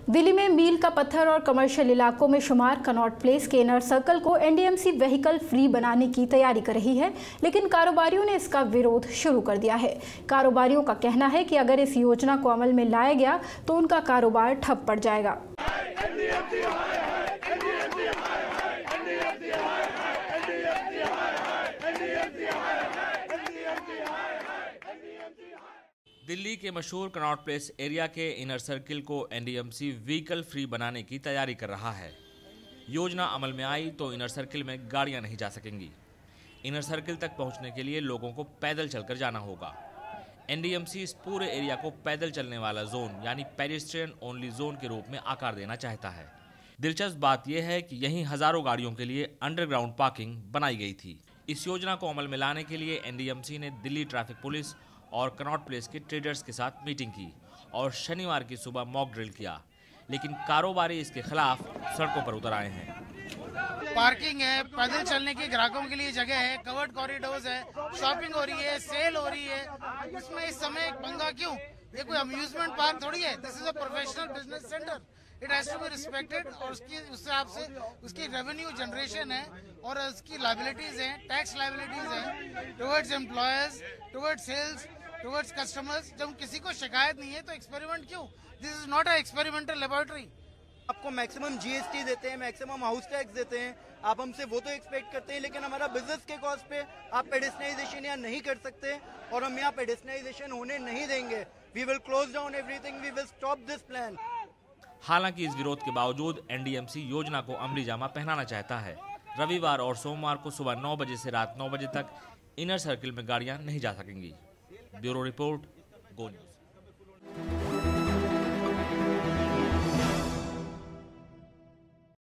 दिल्ली में मील का पत्थर और कमर्शियल इलाकों में शुमार कनॉट प्लेस के इनर सर्कल को एनडीएमसी व्हीकल फ्री बनाने की तैयारी कर रही है, लेकिन कारोबारियों ने इसका विरोध शुरू कर दिया है। कारोबारियों का कहना है कि अगर इस योजना को अमल में लाया गया तो उनका कारोबार ठप पड़ जाएगा। दिल्ली के मशहूर कनॉट प्लेस एरिया के इनर सर्किल को एनडीएमसी व्हीकल फ्री बनाने की तैयारी कर रहा है। योजना अमल में आई तो इनर सर्किल में गाड़ियां नहीं जा सकेंगी। इनर सर्किल तक पहुंचने के लिए लोगों को पैदल चलकर जाना होगा। एनडीएमसी इस पूरे एरिया को पैदल चलने वाला जोन यानी पेडेस्ट्रियन ओनली जोन के रूप में आकार देना चाहता है। दिलचस्प बात यह है कि यहीं हजारों गाड़ियों के लिए अंडरग्राउंड पार्किंग बनाई गई थी। इस योजना को अमल में लाने के लिए एनडीएमसी ने दिल्ली ट्रैफिक पुलिस और कनॉट प्लेस के ट्रेडर्स के साथ मीटिंग की और शनिवार की सुबह मॉक ड्रिल किया, लेकिन कारोबारी इसके खिलाफ सड़कों पर उतर आए हैं। पार्किंग है, पैदल चलने की ग्राहकों के लिए जगह है, कवर्ड कॉरिडोर्स है, शॉपिंग हो रही है, सेल हो रही है, इसमें इस समय पंगा क्यों? ये कोई अम्यूजमेंट पार्क थोड़ी है। This is a professional business centre, it has to be respected. और उसकी उस हिसाब से उसकी रेवेन्यू जनरेशन है और उसकी लायबिलिटीज हैं, टैक्स लायबिलिटीज हैं towards employers, towards sales, towards customers. जब किसी को शिकायत नहीं है तो एक्सपेरिमेंट क्यों? This is not a experimental laboratory. आपको मैक्सिमम जीएसटी देते हैं, मैक्सिमम हाउस टैक्स देते हैं, आप हमसे वो तो एक्सपेक्ट करते हैं, लेकिन हमारा बिजनेस के कॉस्ट पे आप पेडेस्ट्रियनाइजेशन यहाँ नहीं कर सकते और हम यहाँ पेडेस्ट्रियनाइजेशन होने नहीं देंगे। We will close down everything, we will stop this plan. हालांकि इस विरोध के बावजूद एनडीएमसी योजना को अमली जामा पहनाना चाहता है। रविवार और सोमवार को सुबह 9 बजे से रात 9 बजे तक इनर सर्किल में गाड़ियां नहीं जा सकेंगी। Bureau report, Go news.